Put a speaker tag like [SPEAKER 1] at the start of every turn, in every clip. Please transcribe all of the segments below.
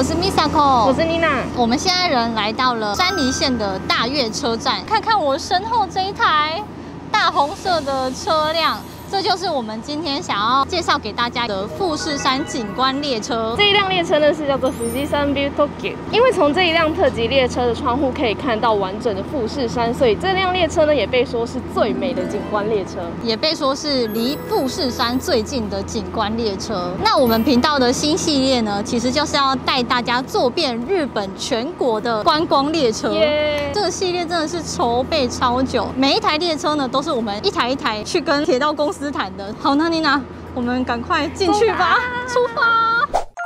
[SPEAKER 1] 我是 Misako，
[SPEAKER 2] 我是妮娜。
[SPEAKER 1] 我们现在人来到了山梨县的大月车站，看看我身后这一台大红色的车辆。 这就是我们今天想要介绍给大家的富士山景观列车。
[SPEAKER 2] 这一辆列车呢是叫做富士山 View Tokyo， 因为从这一辆特级列车的窗户可以看到完整的富士山，所以这辆列车呢也被说是最美的景观列车，
[SPEAKER 1] 也被说是离富士山最近的景观列车。那我们频道的新系列呢，其实就是要带大家坐遍日本全国的观光列车。这个系列真的是筹备超久，每一台列车呢都是我们一台一台去跟铁道公司 谈的。好，那妮娜，我们赶快进去吧，出发。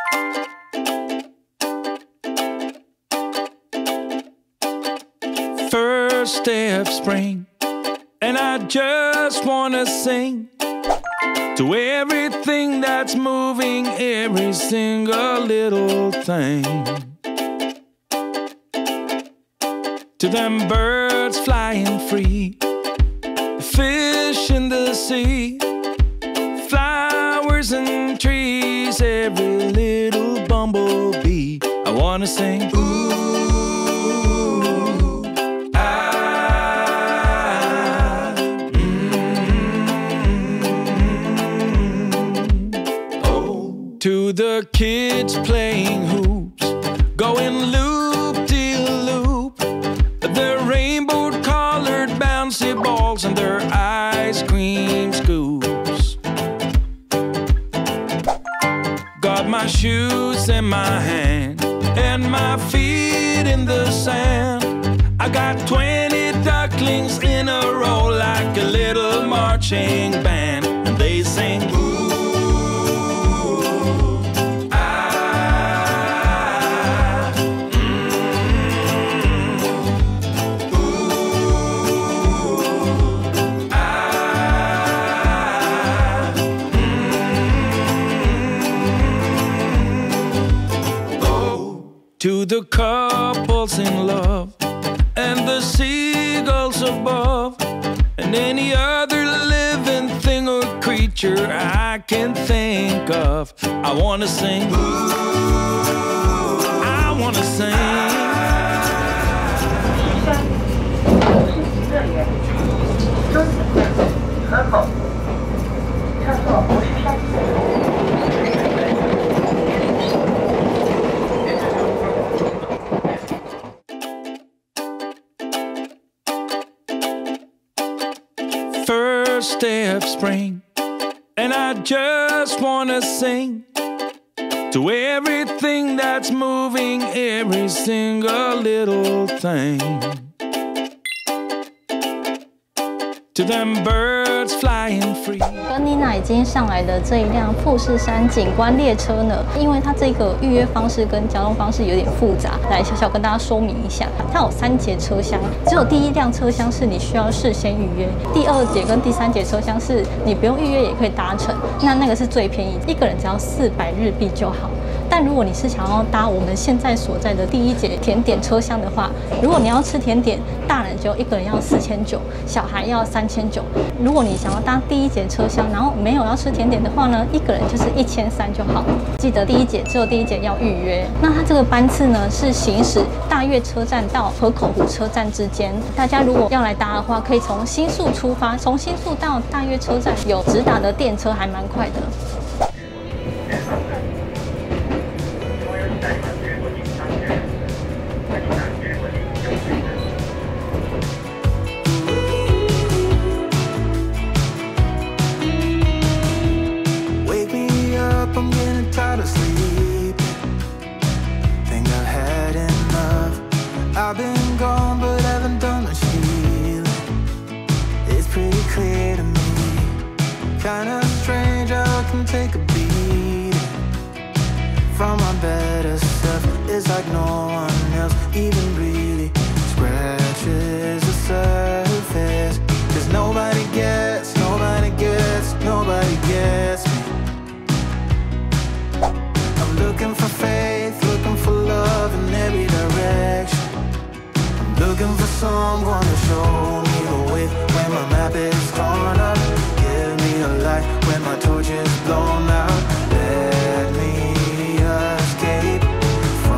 [SPEAKER 3] First day of spring, and I just wanna sing to everything that's moving, every single little thing. To them birds flying free, fish in the sea, flowers and trees, every little bumblebee. I wanna sing, ooh, ah, oh. To the kids playing hoops, going loop-de-loop, the rainbow-colored bouncy balls and their ice cream scoops. Got my shoes in my hand and my feet in the sand. I got 20 ducklings in a row like a little marching band, and they sing, ooh. To the couples in love and the seagulls above and any other living thing or creature I can think of, I wanna sing, ooh, I wanna sing. First day of spring, and I just wanna sing to everything that's moving, every single little thing. To them birds flying free.
[SPEAKER 1] 跟妮娜已经上来的这一辆富士山景观列车呢，因为它这个预约方式跟交通方式有点复杂，来小小跟大家说明一下。它有3节车厢，只有第一辆车厢是你需要事先预约，第2节跟第3节车厢是你不用预约也可以搭乘，那个是最便宜，一个人只要400日币就好。 但如果你是想要搭我们现在所在的第1节甜点车厢的话，如果你要吃甜点，大人就一个人要4900，小孩要3900。如果你想要搭第1节车厢，然后没有要吃甜点的话呢，一个人就是1300就好。记得第1节只有第1节要预约。那它这个班次呢是行驶大月车站到河口湖车站之间。大家如果要来搭的话，可以从新宿出发，从新宿到大月车站有直达的电车，还蛮快的。
[SPEAKER 3] I'm getting tired of sleeping. Think I've had enough. I've been gone, but haven't done much healing. It's pretty clear to me. Kinda strange how I can take a beating from my better self. It's like no one else even really scratches the surface. 'Cause nobody gets, nobody gets, nobody gets me. Looking for faith, looking for love in every direction. I'm looking for someone to show me the way when my map is torn up. Give me a light when my torch is blown out. Let me escape from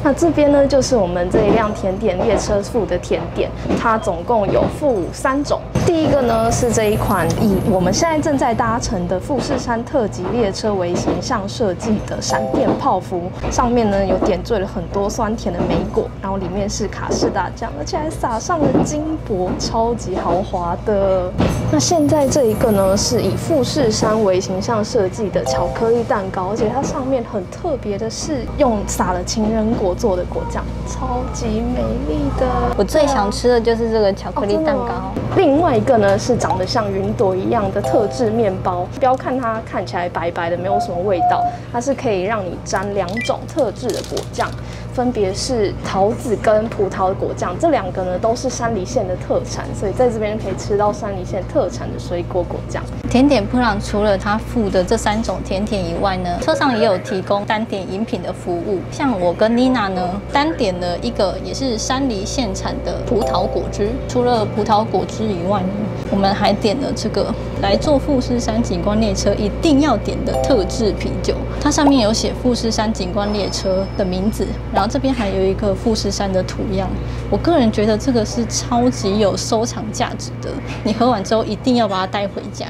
[SPEAKER 2] 那这边呢，就是我们这一辆甜点列车附的甜点，它总共有附3种。第一个呢是这一款以我们现在正在搭乘的富士山特急列车为形象设计的闪电泡芙，上面呢有点缀了很多酸甜的莓果，然后里面是卡士达酱，而且还撒上了金箔，超级豪华的。那现在这一个呢是以富士山为形象设计的巧克力蛋糕，而且它上面很特别的是用撒了情人果做的果酱，超级美丽的。
[SPEAKER 1] 我最想吃的就是这个巧克力蛋糕。
[SPEAKER 2] 另外一个呢是长得像云朵一样的特制面包，不要看它看起来白白的，没有什么味道，它是可以让你沾2种特制的果酱，分别是桃子跟葡萄的果酱，这2个呢都是山梨县的特产，所以在这边可以吃到山梨县特产的水果果酱。
[SPEAKER 1] 甜点铺浪除了它附的这3种甜点以外呢，车上也有提供单点饮品的服务。像我跟妮娜呢，单点了一个也是山梨县产的葡萄果汁。除了葡萄果汁以外呢，我们还点了这个来坐富士山景观列车一定要点的特制啤酒，它上面有写富士山景观列车的名字，然后这边还有一个富士山的图样。我个人觉得这个是超级有收藏价值的，你喝完之后一定要把它带回家。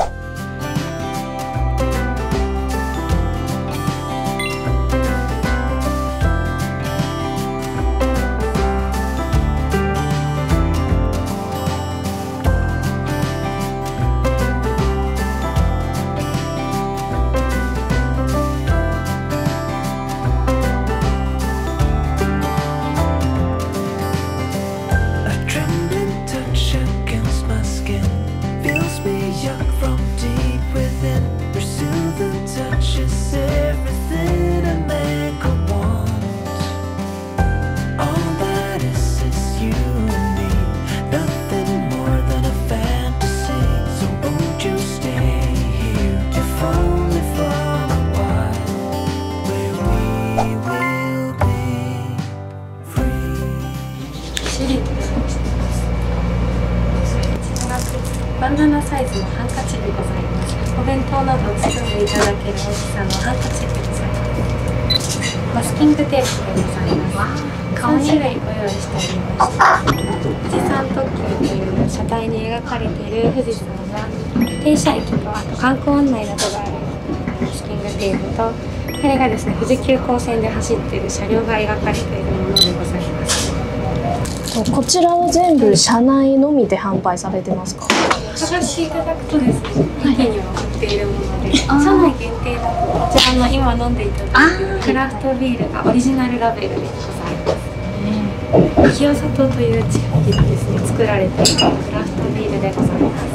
[SPEAKER 4] バナナサイズのハンカチでございます。お弁当などを包んでいただける大きさのハンカチでございます。マスキングテープでございます。3種類ご用意しておりまして、富士山特急という車体に描かれている富士山は停車駅とあと観光案内などがあるマスキングテープと、これがですね富士急行線で走っている車両が描かれているものでございます。
[SPEAKER 2] こちらは全部車内のみで販売されてますか？
[SPEAKER 4] 探していただくとですね、駅には売っているもので、車内限定だとこちらの今飲んでいただいているクラフトビールがオリジナルラベルでございます。清里という地域でですね作られているクラフトビールでございます。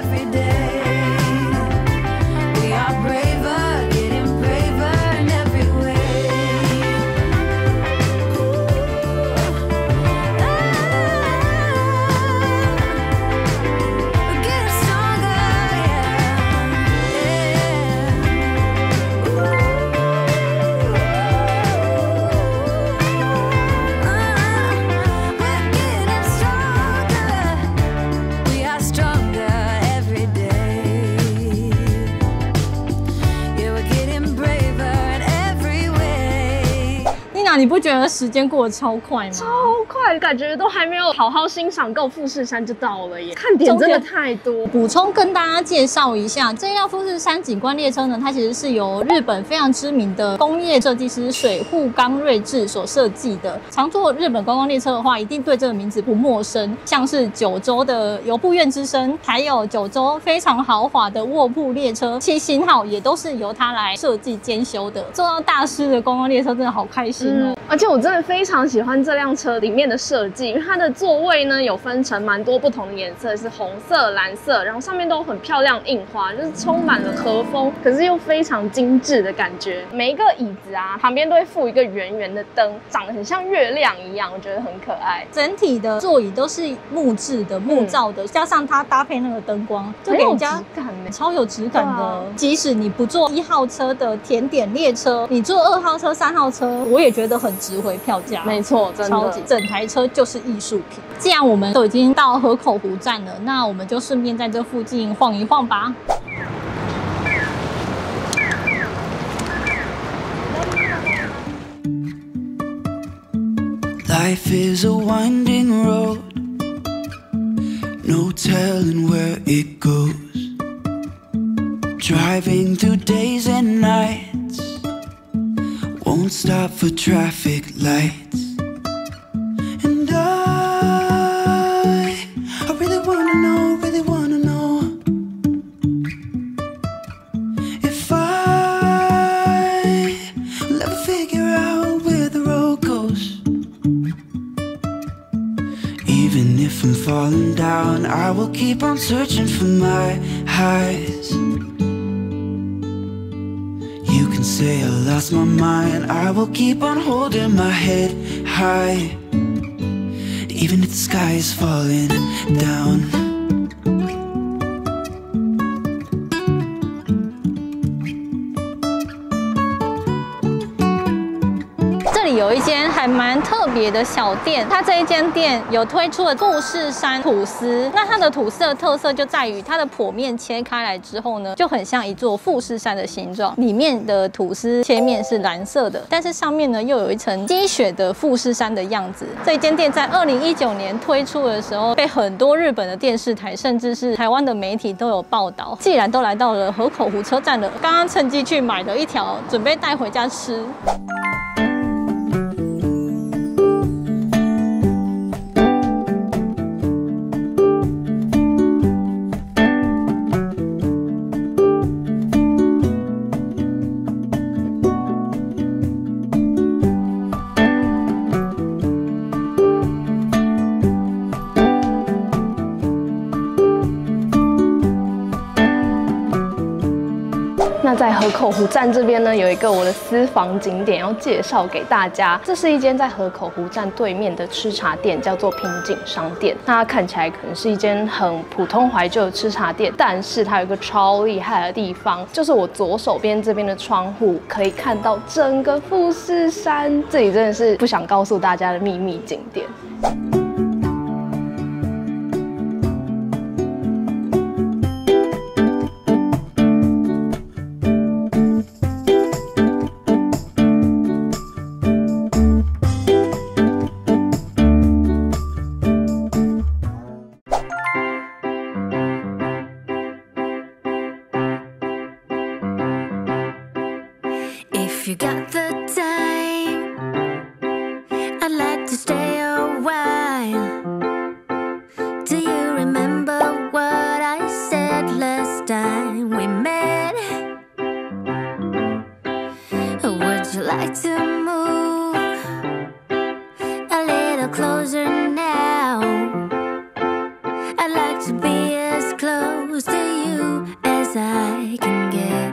[SPEAKER 3] every day. We are braver, getting braver in every way. We're getting stronger, we're getting stronger. We are stronger every day. Yeah, we're getting braver in every way.
[SPEAKER 1] 妮娜，你不觉得时间过得超快吗？
[SPEAKER 2] 超快，感觉都还没有好好欣赏够富士山就到了耶！看点真的太多。
[SPEAKER 1] 补充跟大家介绍一下，这一辆富士山景观列车呢，它其实是由日本非常知名的工业设计师水户刚睿智所设计的。常坐日本观光列车的话，一定对这个名字不陌生，像是九州的游步院之声，还有九州非常豪华的卧铺列车7星号，也都是由它来设计兼修的。坐到大师的观光列车真的好开心哦！
[SPEAKER 2] 而且我真的非常喜欢这辆车里面的设计，因为它的座位呢有分成蛮多不同的颜色，是红色、蓝色，然后上面都有很漂亮印花，就是充满了和风，可是又非常精致的感觉。每一个椅子啊旁边都会附一个圆圆的灯，长得很像月亮一样，我觉得很可爱。
[SPEAKER 1] 整体的座椅都是木质的、木造的，加上它搭配那个灯光，就给人家
[SPEAKER 2] 很有质感耶
[SPEAKER 1] 超有质感的。
[SPEAKER 2] 对啊
[SPEAKER 1] 即使你不坐1号车的甜点列车，你坐2号车、3号车，我也觉得很值回票价。
[SPEAKER 2] 没错，真的
[SPEAKER 1] 超级，整台车就是艺术品。既然我们都已经到河口湖站了，那我们就顺便在这附近晃一晃吧。
[SPEAKER 3] Life is a winding road, no telling where it goes. Driving through days and nights, won't stop for traffic lights. And I really wanna know, if I'll ever figure out where the road goes. Even if I'm falling down, I will keep on searching for my highs. You can say I lost my mind, I will keep on holding my head high. Even if the sky is falling down.
[SPEAKER 1] 这里有一间还蛮特别的小店，它这一间店有推出了富士山吐司。那它的吐司的特色就在于它的剖面切开来之后呢，就很像一座富士山的形状。里面的吐司切面是蓝色的，但是上面呢又有一层积雪的富士山的样子。这一间店在2019年推出的时候，被很多日本的电视台甚至是台湾的媒体都有报道。既然都来到了河口湖车站了，刚刚趁机去买了一条，准备带回家吃。
[SPEAKER 2] 那在河口湖站这边呢，有一个我的私房景点要介绍给大家。这是一间在河口湖站对面的吃茶店，叫做平井商店。那它看起来可能是一间很普通怀旧的吃茶店，但是它有一个超厉害的地方，就是我左手边这边的窗户可以看到整个富士山。这里真的是不想告诉大家的秘密景点。
[SPEAKER 3] If you got the time, I'd like to stay a while. Do you remember what I said last time we met? Would you like to move a little closer now? I'd like to be as close
[SPEAKER 5] close to you as I can get.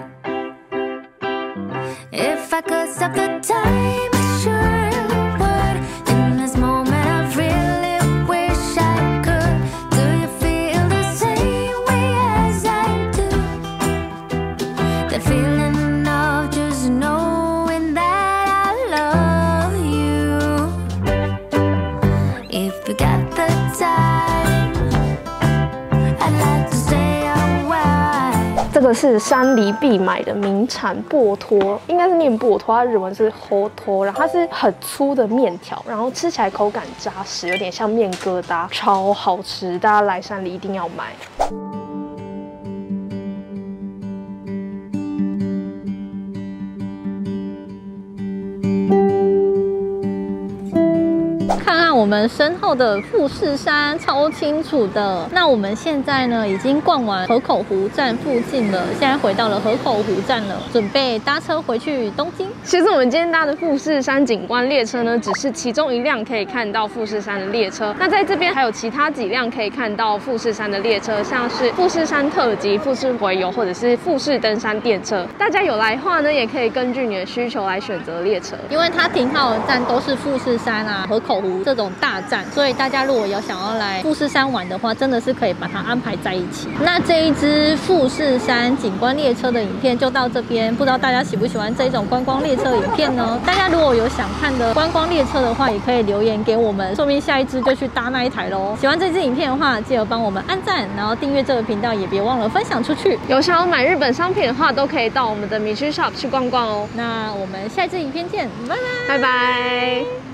[SPEAKER 5] If I could stop the time, I sure would. In this moment, I really wish I could. Do you feel the same way as I do? That feeling of just knowing that I love you. If you got the time, I'd like to stay a while.
[SPEAKER 2] 这个是山梨必买的名产薄托，应该是念薄托，它日文是 hoto， 然后它是很粗的面条，然后吃起来口感扎实，有点像面疙瘩，超好吃，大家来山梨一定要买。
[SPEAKER 1] 看看我们身后的富士山，超清楚的。那我们现在呢，已经逛完河口湖站附近了，现在回到了河口湖站了，准备搭车回去东京。
[SPEAKER 2] 其实我们今天搭的富士山景观列车呢，只是其中一辆可以看到富士山的列车。那在这边还有其他几辆可以看到富士山的列车，像是富士山特急、富士回游或者是富士登山电车。大家有来的话呢，也可以根据你的需求来选择列车，
[SPEAKER 1] 因为它停靠的站都是富士山啊、河口湖这种大站，所以大家如果有想要来富士山玩的话，真的是可以把它安排在一起。那这一支富士山景观列车的影片就到这边，不知道大家喜不喜欢这种观光列车影片呢？大家如果有想看的观光列车的话，也可以留言给我们，说明下一支就去搭那一台咯。喜欢这支影片的话，记得帮我们按赞，然后订阅这个频道，也别忘了分享出去。
[SPEAKER 2] 有想要买日本商品的话，都可以到我们的米趣 shop 去逛逛哦。
[SPEAKER 1] 那我们下一支影片见，拜拜，
[SPEAKER 2] 拜拜。